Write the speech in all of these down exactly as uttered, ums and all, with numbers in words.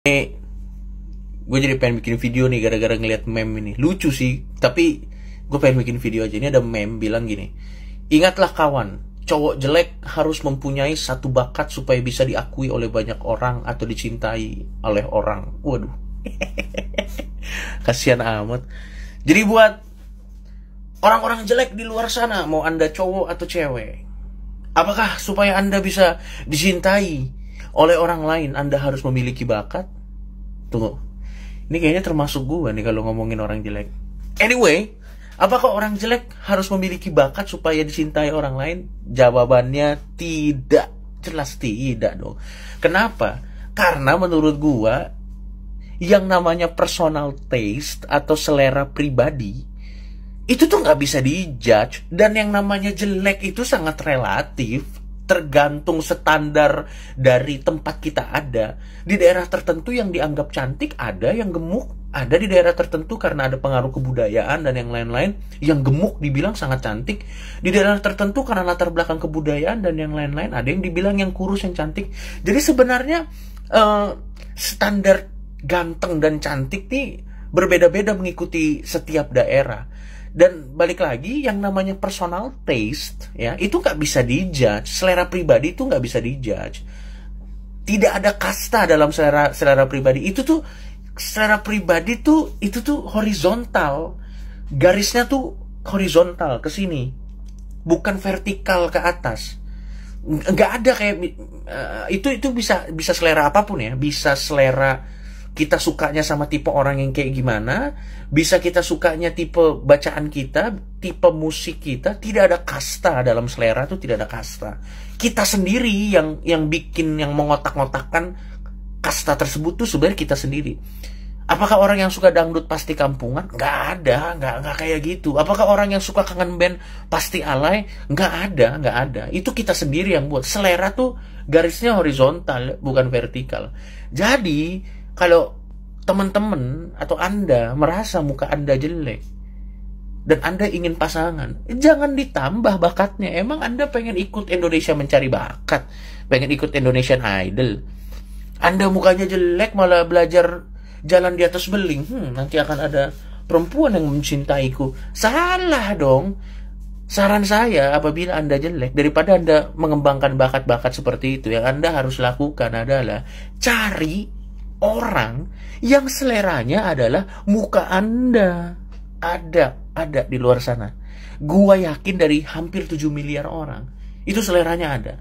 Gue jadi pengen bikin video nih gara-gara ngeliat meme ini. Lucu sih, tapi gue pengen bikin video aja. Ini ada meme bilang gini, ingatlah kawan, cowok jelek harus mempunyai satu bakat supaya bisa diakui oleh banyak orang atau dicintai oleh orang. Waduh, kasihan amat. Jadi buat orang-orang jelek di luar sana, mau anda cowok atau cewek, apakah supaya anda bisa dicintai oleh orang lain anda harus memiliki bakat? Tunggu, ini kayaknya termasuk gue nih kalau ngomongin orang jelek. Anyway, apakah orang jelek harus memiliki bakat supaya dicintai orang lain? Jawabannya tidak. Jelas tidak dong. Kenapa? Karena menurut gua yang namanya personal taste atau selera pribadi itu tuh nggak bisa dijudge. Dan yang namanya jelek itu sangat relatif, tergantung standar dari tempat kita ada. Di daerah tertentu yang dianggap cantik ada, yang gemuk ada. Di daerah tertentu karena ada pengaruh kebudayaan dan yang lain-lain, yang gemuk dibilang sangat cantik. Di daerah tertentu karena latar belakang kebudayaan dan yang lain-lain, ada yang dibilang yang kurus yang cantik. Jadi sebenarnya uh, standar ganteng dan cantik nih berbeda-beda mengikuti setiap daerah. Dan balik lagi, yang namanya personal taste ya itu nggak bisa dijudge. Selera pribadi itu nggak bisa dijudge. Tidak ada kasta dalam selera selera pribadi. Itu tuh selera pribadi tuh itu tuh horizontal. Garisnya tuh horizontal ke sini, bukan vertikal ke atas. Nggak ada kayak uh, itu itu bisa bisa selera apapun ya. Bisa selera kita sukanya sama tipe orang yang kayak gimana, bisa kita sukanya tipe bacaan kita, tipe musik kita. Tidak ada kasta dalam selera tuh, tidak ada kasta. Kita sendiri yang yang bikin, yang mengotak-ngotakkan kasta tersebut tuh sebenarnya kita sendiri. Apakah orang yang suka dangdut pasti kampungan? Nggak ada, nggak nggak kayak gitu. Apakah orang yang suka kangen band pasti alay? Nggak ada, nggak ada. Itu kita sendiri yang buat. Selera tuh garisnya horizontal, bukan vertikal. Jadi kalau teman-teman atau Anda merasa muka Anda jelek dan Anda ingin pasangan, jangan ditambah bakatnya. Emang Anda pengen ikut Indonesia Mencari Bakat, pengen ikut Indonesian Idol, Anda mukanya jelek malah belajar jalan di atas beling, hmm, nanti akan ada perempuan yang mencintaiku. Salah dong. Saran saya, apabila Anda jelek, daripada Anda mengembangkan bakat-bakat seperti itu, yang Anda harus lakukan adalah cari orang yang seleranya adalah muka Anda. Ada, ada di luar sana. Gua yakin dari hampir tujuh miliar orang, itu seleranya ada.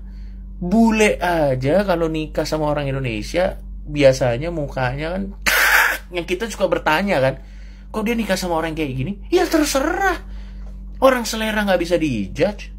Bule aja kalau nikah sama orang Indonesia, biasanya mukanya kan, yang kita suka bertanya kan, kok dia nikah sama orang kayak gini? Ya terserah. Orang selera nggak bisa dijudge.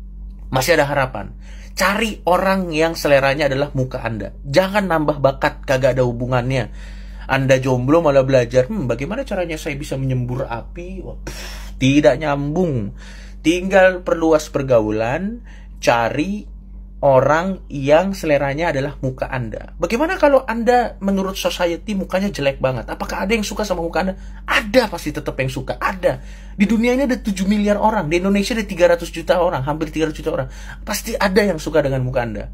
Masih ada harapan. Cari orang yang seleranya adalah muka Anda. Jangan nambah bakat, kagak ada hubungannya. Anda jomblo malah belajar, hmm, bagaimana caranya saya bisa menyembur api? Wah, pff, tidak nyambung. Tinggal perluas pergaulan, cari orang yang seleranya adalah muka Anda. Bagaimana kalau Anda menurut society mukanya jelek banget? Apakah ada yang suka sama muka Anda? Ada, pasti tetap yang suka. Ada. Di dunia ini ada tujuh miliar orang. Di Indonesia ada tiga ratus juta orang. Hampir tiga ratus juta orang. Pasti ada yang suka dengan muka Anda.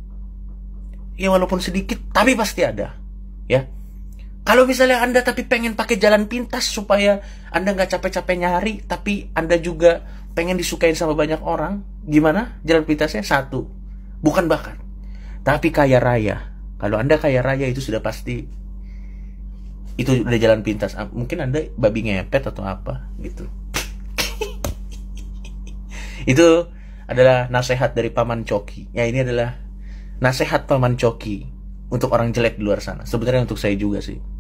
Ya walaupun sedikit, tapi pasti ada. Ya. Kalau misalnya Anda tapi pengen pakai jalan pintas supaya Anda nggak capek-capek nyari, tapi Anda juga pengen disukain sama banyak orang, gimana jalan pintasnya? Satu, bukan bakat, tapi kaya raya. Kalau Anda kaya raya itu sudah pasti itu udah jalan pintas. Mungkin Anda babi ngepet atau apa gitu. Itu adalah nasihat dari Paman Coki. Ya, ini adalah nasihat Paman Coki untuk orang jelek di luar sana. Sebenarnya untuk saya juga sih.